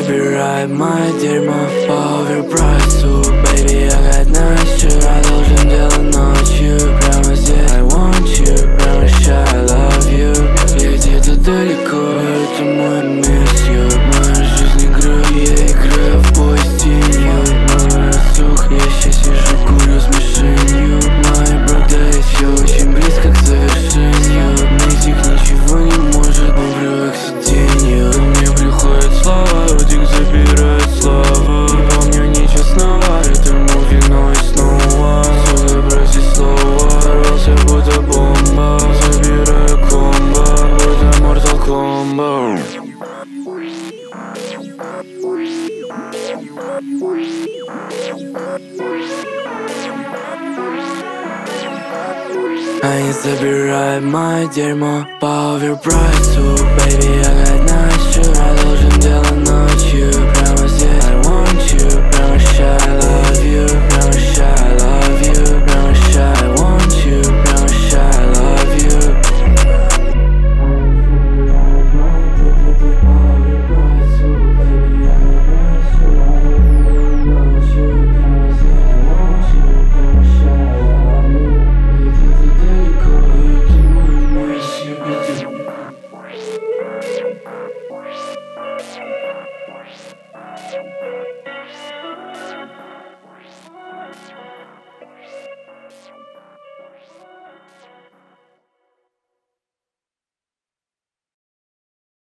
забирай мое дерьмо по оверпрайсу. Baby, я got nice shit, я должен делать ночью. Прямо здесь I want you, прямо сейчас I love you. Я где-то далеко, это мой miss you. Моя жизнь игра, я играю в бой с тенью. Мой рассух, я сейчас сижу, курю с мишенью. Мои брат, да и все очень близко к завершению. Митик ничего не может, он привык к сиденью. Ко мне приходят слова, Рудик забирает славу. Помню нечестного, это муви, но и снова. Сука, прости слова, рвался будто бомба. Забираю комбо, будто Mortal Kombat. Они забирают мое дерьмо по оверпрайсу. Baby,